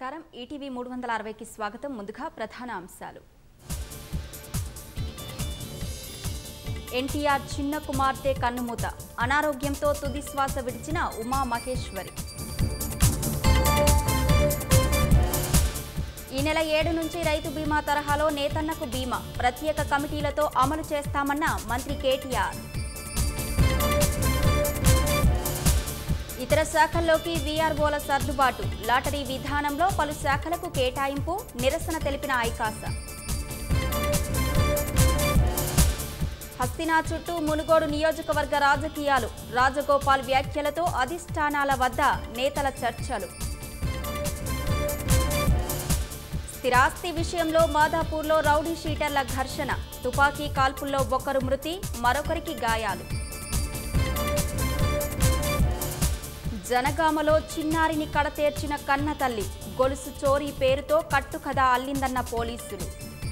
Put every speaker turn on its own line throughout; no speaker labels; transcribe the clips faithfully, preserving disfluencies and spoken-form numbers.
నమస్కారం ఈటీవీ మూడు వందల అరవై కి స్వాగతం. ముందుగా ప్రధాన అంశాలు. ఎన్టీఆర్ చిన్న కుమార్తె కన్నుమూత, అనారోగ్యంతో తుది శ్వాస విడిచిన ఉమా మహేశ్వరి. ఈ నెల ఏడు నుంచి రైతు బీమా తరహాలో నేతన్నకు బీమా ప్రత్యేక కమిటీలతో అమలు చేస్తామన్న మంత్రి కేటీఆర్. ఇతర శాఖల్లోకి వీఆర్ఓల సర్దుబాటు, లాటరీ విధానంలో పలు శాఖలకు కేటాయింపు, నిరసన తెలిపిన ఐకాస. హస్తినా చుట్టూ మునుగోడు నియోజకవర్గ రాజకీయాలు, రాజగోపాల్ వ్యాఖ్యలతో అధిష్టానాల వద్ద నేతల చర్చలు. స్థిరాస్తి విషయంలో మాదాపూర్లో రౌడీ షీటర్ల ఘర్షణ, తుపాకీ కాల్పుల్లో ఒకరు మృతి, మరొకరికి గాయాలు. జనగామలో చిన్నారిని కడతేర్చిన కన్న తల్లి, గొలుసు చోరీ పేరుతో కట్టుకథ అల్లిందన్న పోలీసులు.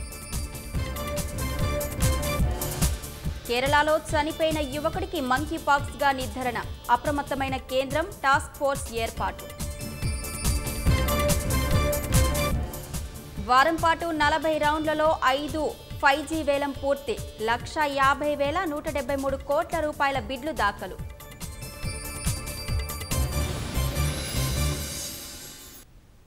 కేరళలో చనిపోయిన యువకుడికి మంకీ పాక్స్ గా నిర్ధారణ, అప్రమత్తమైన కేంద్రం, టాస్క్ ఫోర్స్ ఏర్పాటు. వారం పాటు నలభై రౌండ్లలో ఐదు ఫైవ్ జీ వేలం పూర్తి, లక్ష యాభై వేల నూట డెబ్బై మూడు కోట్ల రూపాయల బిడ్లు దాఖలు.